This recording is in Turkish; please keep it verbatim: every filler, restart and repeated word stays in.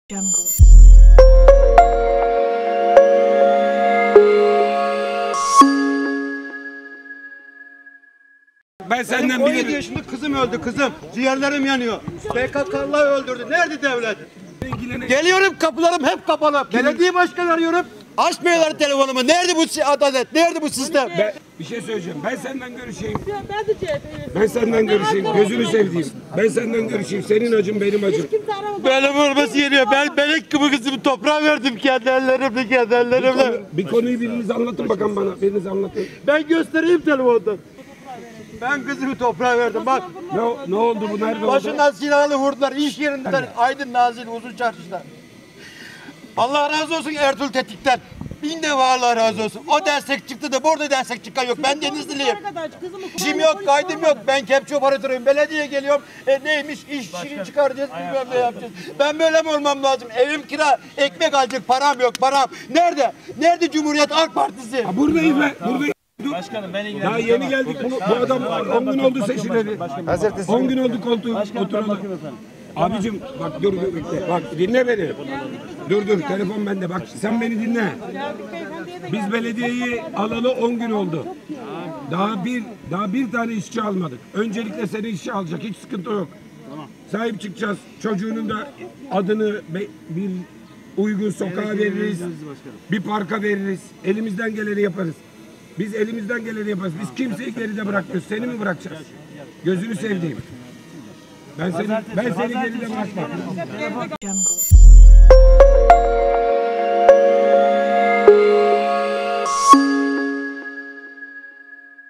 Jungle. Ben senden on yedi bilirim. yaşında kızım öldü kızım. Ciğerlerim yanıyor. P K K'lılar öldürdü. Nerede devlet? Geliyorum, kapılarım hep kapalı. Belediye başkanı arıyorum. Açmıyorlar telefonumu. Nerede bu adalet? Nerede bu sistem? Ben, bir şey söyleyeceğim. Ben senden görüşeyim. Ben de C H P'yim. Ben senden görüşeyim. Gözünü sevdiğim. Ben senden görüşeyim. Senin acın benim acım. Kimse aramadı. Benim vurması geliyor. Ben belek gibi kızımı toprağa verdim kendi ellerimle, kendi ellerimle. Bir konuyu biriniz anlatın bakalım bana. Biriniz anlatın. Ben göstereyim telefondan. Ben kızımı toprağa verdim bak. Ne, ne oldu bu? Nerede oldu? Başından silahlı vurdular iş yerinden. Aydın Nazilli Uzun Çarşı'da. Allah razı olsun Ertuğrul Tetik'ten. Bin defa Allah razı olsun. O destek çıktı da burada destek çıkan yok. Ben Denizliliyim. İşim yok, kaydım yok. Ben kepçe operatörüyüm. Belediyeye geliyorum. E, neymiş? İş şirin çıkaracağız, bilmem ne yapacağız. Ben böyle mi olmam lazım? Evim kira, ekmek alacak param yok, param. Nerede? Nerede Cumhuriyet Halk Partisi? Ha, buradayız be. Buradayız. Başkanım ben ilgilendim. Daha yeni geldik. Bu, bu adam on gün oldu seçileli. on gün oldu koltuğu oturalı. Abicim bak dur dur bekle. Bak dinle beni. Dur dur telefon bende. Bak sen beni dinle. Biz belediyeyi alalı on gün oldu. Daha bir daha bir tane işçi almadık. Öncelikle seni işçi alacak. Hiç sıkıntı yok. Sahip çıkacağız. Çocuğunun da adını bir uygun sokağa veririz. Bir parka veririz. Elimizden geleni yaparız. Biz elimizden geleni yaparız. Biz kimseyi geride bırakmıyoruz. Seni mi bırakacağız? Gözünü sevdiğim. Ben seni ben seni geride bırakmam. Jungle.